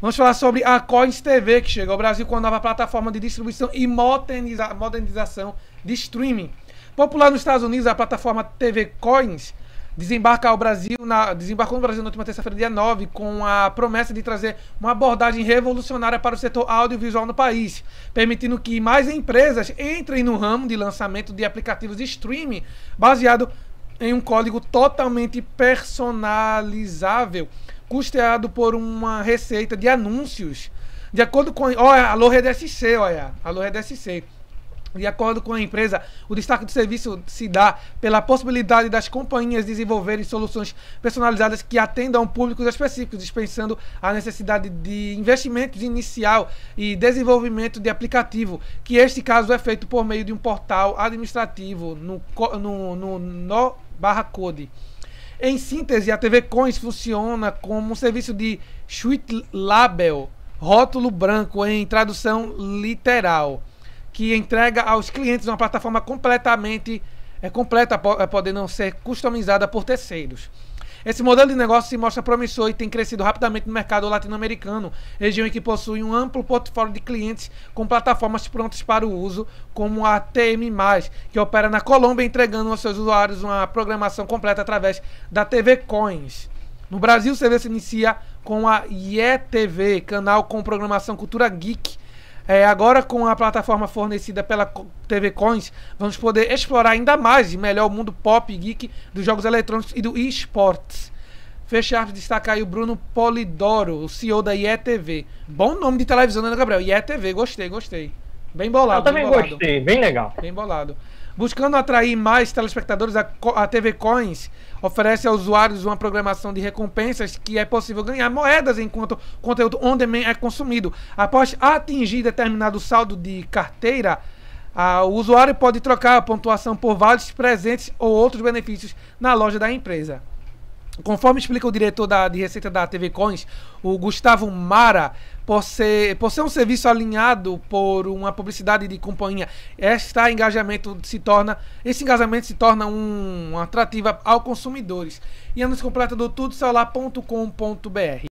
Vamos falar sobre a Coins TV, que chega ao Brasil com a nova plataforma de distribuição e modernização de streaming. Popular nos Estados Unidos, a plataforma TV Coins desembarcou no Brasil na última terça-feira, dia 9, com a promessa de trazer uma abordagem revolucionária para o setor audiovisual no país, permitindo que mais empresas entrem no ramo de lançamento de aplicativos de streaming baseado em um código totalmente personalizável, custeado por uma receita de anúncios. De acordo com... Olha, alô RDSC, olha. Alô RDSC. De acordo com a empresa, o destaque do serviço se dá pela possibilidade das companhias desenvolverem soluções personalizadas que atendam a públicos específicos, dispensando a necessidade de investimentos inicial e desenvolvimento de aplicativo, que este caso é feito por meio de um portal administrativo no /code. Em síntese, a TV Coins funciona como um serviço de White Label, rótulo branco em tradução literal, que entrega aos clientes uma plataforma completamente completa, podendo ser customizada por terceiros. Esse modelo de negócio se mostra promissor e tem crescido rapidamente no mercado latino-americano, região em que possui um amplo portfólio de clientes com plataformas prontas para o uso, como a TM+, que opera na Colômbia, entregando aos seus usuários uma programação completa através da TV Coins. No Brasil, o serviço inicia com a IETV, canal com programação Cultura Geek. Agora, com a plataforma fornecida pela TV Coins, vamos poder explorar ainda mais e melhor o mundo pop e geek dos jogos eletrônicos e do eSports. Fechar, destacar aí o Bruno Polidoro, o CEO da IETV. Bom nome de televisão, né, Gabriel? IETV, gostei. Bem bolado. Eu também gostei, bem legal. Bem bolado. Buscando atrair mais telespectadores, a TV Coins oferece aos usuários uma programação de recompensas que é possível ganhar moedas enquanto conteúdo on demand é consumido. Após atingir determinado saldo de carteira, o usuário pode trocar a pontuação por vales, presentes ou outros benefícios na loja da empresa. Conforme explica o diretor de receita da TV Coins, o Gustavo Mara, por ser um serviço alinhado por uma publicidade de companhia, esse engajamento se torna um atrativo aos consumidores. E anúncio completo do tudocelular.com.br.